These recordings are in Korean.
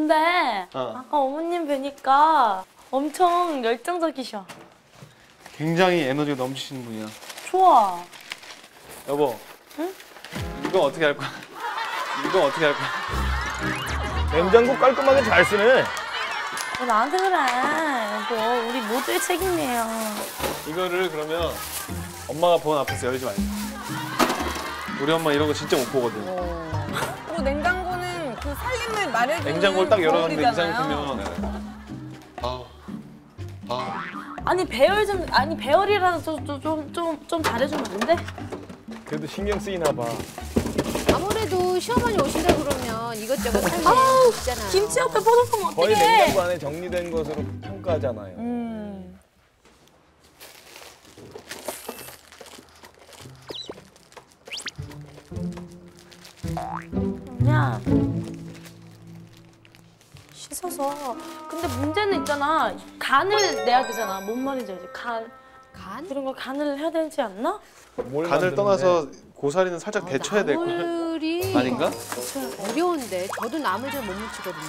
근데 아까 어머님 뵈니까 엄청 열정적이셔. 굉장히 에너지가 넘치시는 분이야. 좋아. 여보. 응? 이거 어떻게 할 거야? 이거 어떻게 할 거야? 냉장고 깔끔하게 잘 쓰네. 왜 나한테 그래? 여보, 우리 모두의 책임이에요. 이거를 그러면 엄마가 보는 앞에서 열지 말자. 우리 엄마 이런 거 진짜 못 보거든. 그리고 냉장고는 그 살림을 말해주는 냉장고를 딱 열어놨는데 이상이 거울이잖아요. 크면 아니 배열이라도 좀 잘해주면 안 돼? 그래도 신경 쓰이나 봐. 아무래도 시어머니 오신다 그러면 이것저것 살림 아우, 있잖아요. 김치 옆에 퍼놓으면 거의 어떡해? 냉장고 안에 정리된 것으로 평가하잖아요. 그냥 씻어서. 근데 문제는 있잖아. 간을 내야 되잖아. 뭔 말인지 알지? 간 이런 거 간을 해야 되지 않나? 뭘 간을 만드는데? 떠나서 고사리는 살짝 데쳐야 될 걸. 나물이 아닌가? 어려운데 저도 나물 잘 못 무치거든요.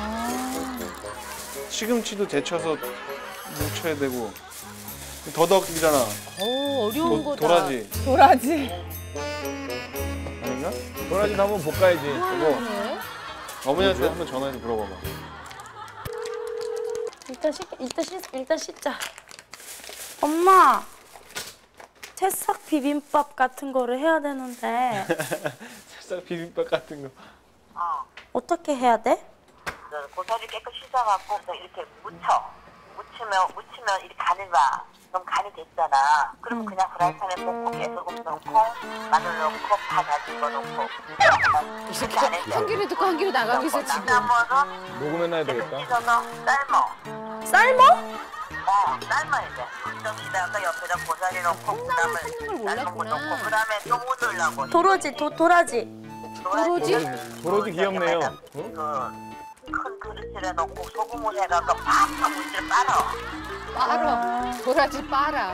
시금치도 데쳐서 뭉쳐야 되고. 더덕이잖아. 어려운 거다. 도라지. 도라지. 아닌가? 도라지도 한번 볶아야지. 여보, 네. 어머니한테 한번 전화해서 물어봐봐. 일단 씻자. 엄마, 새싹 비빔밥 같은 거를 해야 되는데 살짝 비빔밥 같은 거. 어떻게 해야 돼? 고사리 깨끗이 씻어갖고 이렇게 묻히면 이렇게 간을 봐. 그럼 간이 됐잖아. 그러면 그냥 프라이팬에 볶고 깨소금 넣고 마늘 넣고 파 다진 거 넣고 이렇게 안 해서 한 귀로 듣고 한 귀로 나가고 있어 지금. 나머지 녹음해놔야 되겠다. 씻어서 삶어. 삶어? 삶아야 돼. 접시다가 옆에다 고사리 넣고 그다음에 삶는 걸 삶은 거 몰랐구나. 넣고 그다음에 또 묻으려고. 도라지. 도라지 귀엽네요. 큰 그릇에 넣고 소금을 해갖고 팍팍 물질 빨아. 빨아. 도라지 빨아.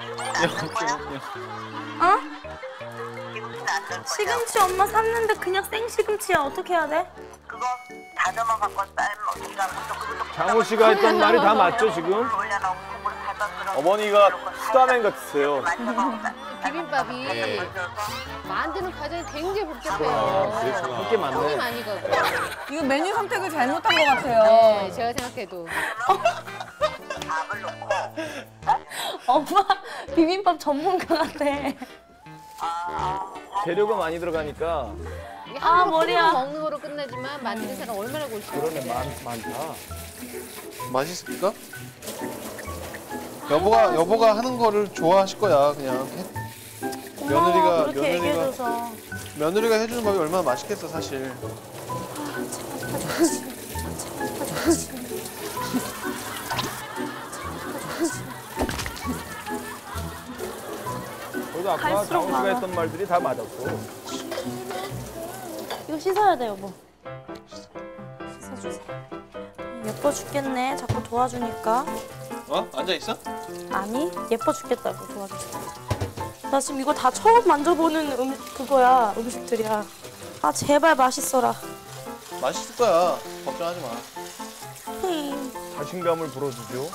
어? 시금치는 안 넣을 거야. 시금치 엄마 샀는데 그냥 생시금치야. 어떻게 해야 돼? 그거 다듬어 갖고 삶어. 그것도 장호 씨가 했던 말이 다 맞죠 지금? 올려놓고 물 살짝 끓여. 어머니가 수다맨 같으세요. 비빔밥이 만드는 과정이 굉장히 복잡해요. 함께 손이 맞네. 많이 가고. 이거 메뉴 선택을 잘못한 것 같아요. 네, 제가 생각해도. 밥을 넣고 엄마 비빔밥 전문가 같아. 재료가 많이 들어가니까 이게 함부로 머리야. 끓여 먹는 거로 끝나지만 만드는 사람 얼마나 골치가 그러네 많다. 맛있을까? 여보가 하는 거를 좋아하실 거야. 그냥 고마워. 그렇게 얘기해줘서. 며느리가 해주는 밥이 얼마나 맛있겠어 사실. 그래도 아까 갈수록 장호 씨가 많아. 했던 말들이 다 맞았고. 이거 씻어야 돼, 여보. 씻어주세요. 예뻐 죽겠네. 자꾸 도와주니까. 어? 앉아 있어? 아니, 예뻐 죽겠다고 도와주세요. 나 지금 이거 다 처음 만져보는 음식들이야. 아, 제발 맛있어라. 맛있을 거야. 걱정하지 마. 자신감을 불어주죠.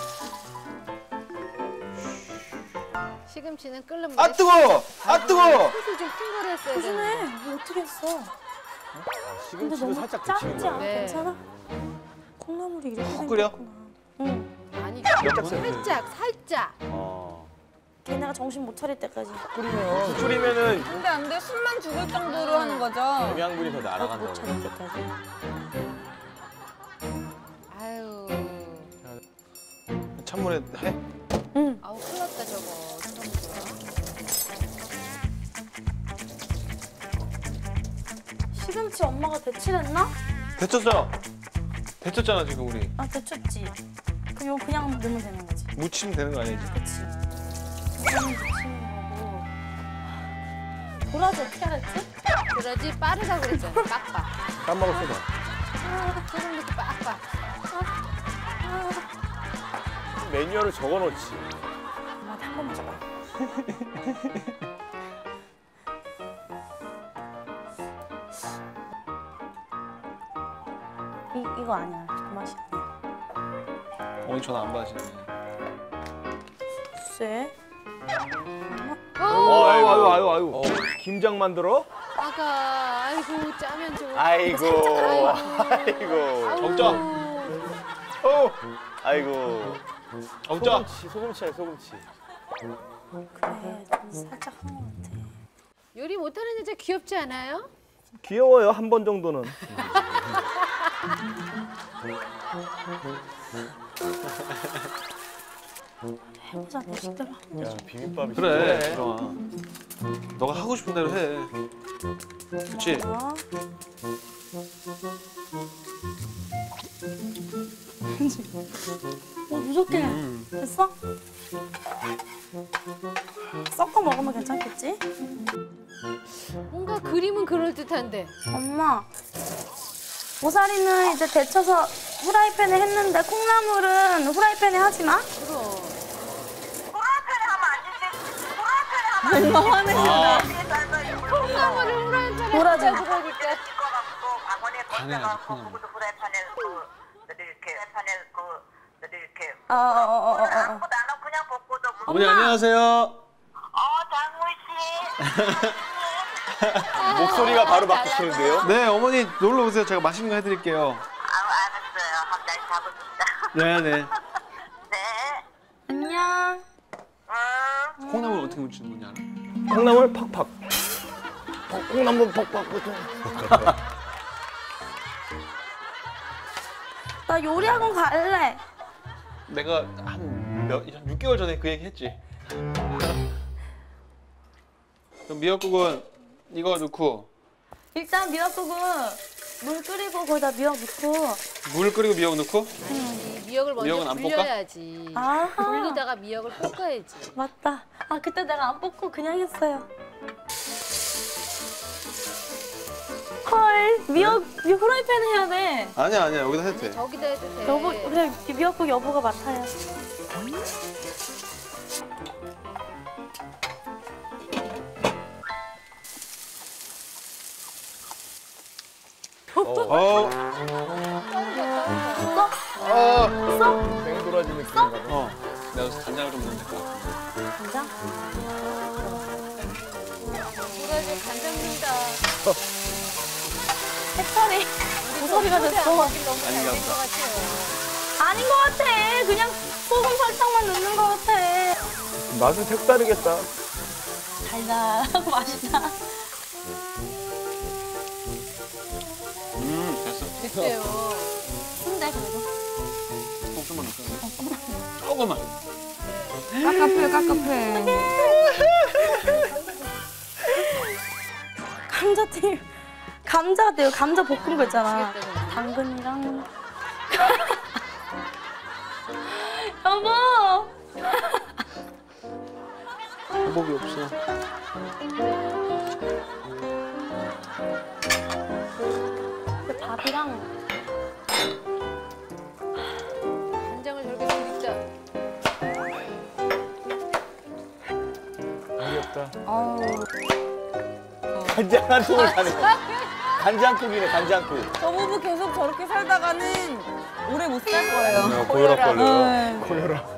시금치는 끓는 물에 아 뜨거! 아 뜨거! 숯을 좀 큰 거를 했어야 조심해. 되는데. 이거 어떻게 했어? 근데 시금치도 너무 살짝 작지 데치는 않아? 거. 네. 괜찮아? 콩나물이 이렇게 푹 끓여? 생겼구나. 응. 아니 살짝 살짝. 걔네가 정신 못 차릴 때까지. 끓이면은 안 돼. 숨만 죽을 정도로 하는 거죠. 영양분이 더 못 날아간다고. 차릴 때까지. 아유. 찬물에 해? 응. 아우 큰일 났다 저거. 시금치 엄마가 데칠했나? 데쳤어. 데쳤잖아 지금 우리. 아, 데쳤지. 그럼 이거 그냥 넣으면 되는 거지. 무치면 되는 거 아니지? 그치. 이거는 데치는 거고. 도라지 어떻게 알았지? 도라지 빠르다고 그랬잖아. 빡빡. 까먹었어 나. 소금 넣고 빡빡. 매뉴얼을 적어놓지. 엄마한테 한 번만 줘봐. 이거 아니야. 그 맛이 아니야. 어머니 전화 안 받으시네. 쎄. 아유. 김장 만들어? 아가, 아이고, 짜면 좀. 아이고. 적자. 아이고. 적자. 소금치야, 소금치. 그래, 좀 살짝 한 것 같아. 요리 못하는 여자 귀엽지 않아요? 귀여워요, 한 번 정도는. 해보자, 내 식대로. 야, 비빔밥이 그래. 진짜. 들어와. 너가 하고 싶은 대로 해. 그렇지? 어? 무섭게. 됐어? 섞어 먹으면 괜찮겠지? 뭔가 그림은 그럴듯한데. 엄마, 고사리는 이제 데쳐서 후라이팬에 했는데 콩나물은 후라이팬에 하지 마? 그럼. 후라이팬에 하면 안 되지. 후라이팬에 하면 안 되지. 콩나물을 후라이팬에 뭐라지? 하자 그러니까. 찍어갖고 방울에 간에 꽂아갖고 아주 그것도 후라이팬에 이렇게 어어어어어. 나는 그냥 볶고도 어머니 안녕하세요. 장우 씨. 목소리가 바로 바뀌시는데요? 네, 어머니 놀러 오세요. 제가 맛있는 거 해드릴게요. 알았어요. 갑자기 자고 싶다. 네, 네. 네. 안녕. 콩나물 어떻게 무치는 건지 알아? 콩나물 팍팍. 콩나물 팍팍. 나 요리학원 갈래. 내가 한 6개월 전에 그 얘기 했지. 그럼 미역국은 이거 넣고 일단 미역국은 물 끓이고 거기다 미역 넣고. 물 끓이고 미역 넣고 이 미역을 먼저 미역은 안 볶아? 불려야지. 아하. 불리다가 미역을 볶아야지. 맞다. 아 그때 내가 안 볶고 그냥 했어요. 헐 미역 후라이팬 해야 돼. 아니야 여기다 해도 돼. 저기다 해도 돼. 여보 그래 미역국 여보가 맡아요. 어. 생도라지 느낌인가 봐. 내가 여기서 간장을 좀 넣으면 될 것 같아. 간장? 누가 이제 간장 넣는다. 해철이 고소리가 됐어. 아닌가 보다. 아닌 것 같아. 그냥 소금 설탕만 넣는 것 같아. 맛은 색다르겠다. 달달하고 맛있다. 됐어. 됐대요. 근데 그래도 조금만 넣자. 조금만. 깝깝해. 감자튀김 감자 같아요. 감자 볶은 거 있잖아. 미치겠다, 그냥. 당근이랑 여보 방법이 없어. 그 밥이랑 간장을 저렇게 드립다. 귀엽다. 어우 간장 한 통을 사네. 간장국이네, 간장국. 저 부부 계속 저렇게 살다가는 오래 못 살 거예요. 고혈압 걸려요. 네. 고혈압.